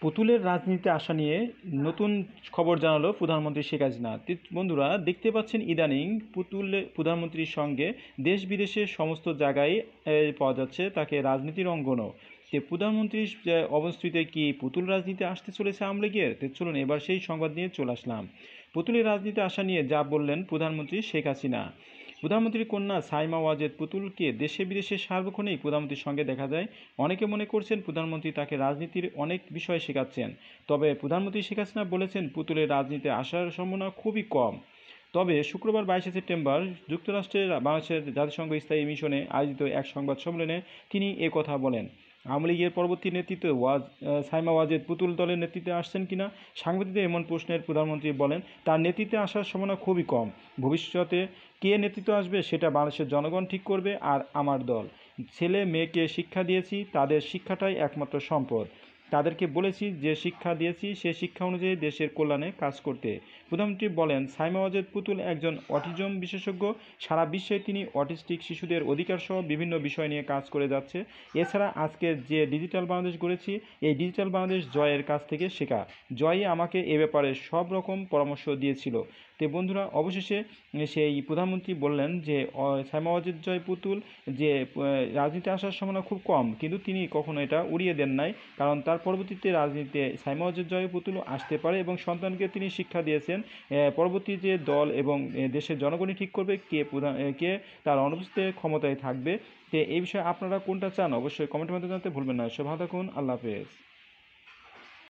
পুতুলের রাজনীতিতে আসা নিয়ে নতুন খবর জানালো প্রধানমন্ত্রী শেখ হাসিনা। বন্ধুরা দেখতে পাচ্ছেন ইদানিং প্রধানমন্ত্রীর সঙ্গে দেশ বিদেশের সমস্ত জায়গায় পাওয়া যাচ্ছে তাকে রাজনীতির অঙ্গনও। প্রধানমন্ত্রীর অবস্থিতে কি পুতুল রাজনীতি আসতে চলেছে আওয়ামী লীগের? চলুন এবার সেই সংবাদ নিয়ে চলে আসলাম। পুতুলের রাজনীতি আসা নিয়ে যা বললেন প্রধানমন্ত্রী শেখ হাসিনা। প্রধানমন্ত্রীর কন্যা সাইমা ওয়াজেদ পুতুলকে দেশে বিদেশে সার্বক্ষণিক প্রধানমন্ত্রীর সঙ্গে দেখা যায়। অনেকে মনে করছেন প্রধানমন্ত্রী তাকে রাজনীতির অনেক বিষয় শেখাচ্ছেন। তবে প্রধানমন্ত্রী শেখ হাসিনা বলেছেন পুতুলের রাজনীতিতে আসার সম্ভাবনা খুবই কম। তবে শুক্রবার 22শে সেপ্টেম্বর যুক্তরাষ্ট্রের বাংলাদেশের জাতিসংঘ স্থায়ী মিশনে আয়োজিত এক সংবাদ সম্মেলনে তিনি কথা বলেন। আওয়ামী লীগের পরবর্তী নেতৃত্বে সাইমা ওয়াজেদ পুতুল দলের নেতৃত্বে আসছেন কিনা সাংবাদিকদের এমন প্রশ্নের প্রধানমন্ত্রী বলেন তার নেতৃত্বে আসার সম্ভাবনা খুবই কম। ভবিষ্যতে কে নেতৃত্ব আসবে সেটা বাংলাদেশের জনগণ ঠিক করবে। আর আমার দল ছেলে মেয়েকে শিক্ষা দিয়েছি, তাদের শিক্ষাটাই একমাত্র সম্পদ। তাদেরকে বলেছি যে শিক্ষা দিয়েছি সে শিক্ষা অনুযায়ী দেশের কল্যাণে কাজ করতে। প্রধানমন্ত্রী বলেন সাইমা ওয়াজেদ পুতুল একজন অটিজম বিশেষজ্ঞ। সারা বিশ্বে তিনি অটিস্টিক শিশুদের অধিকার সহ বিভিন্ন বিষয় নিয়ে কাজ করে যাচ্ছে। এছাড়া আজকে যে ডিজিটাল বাংলাদেশ গড়েছি এই ডিজিটাল বাংলাদেশ জয়ের কাছ থেকে শেখা। জয়ই আমাকে এ ব্যাপারে সব রকম পরামর্শ দিয়েছিল। বন্ধুরা অবশেষে সেই প্রধানমন্ত্রী বললেন যে সাইমা ওয়াজেদ জয় পুতুল যে রাজনীতিতে আসার সম্ভাবনা খুব কম, কিন্তু তিনি কখনো এটা উড়িয়ে দেন নাই। কারণ তার পরবর্তীতে রাজনীতিতে সাইমা ওয়াজেদ জয় পুতুল আসতে পারে এবং সন্তানকে তিনি শিক্ষা দিয়েছেন পরবর্তী যে দল এবং দেশের জনগণই ঠিক করবে কে তার অনুপস্থিতিতে ক্ষমতায় থাকবে। এই বিষয়ে আপনারা কোনটা চান অবশ্যই কমেন্টের মাধ্যমে জানাতে ভুলবেন না। সব ভালো থাকুন, আল্লাহ হাফেজ।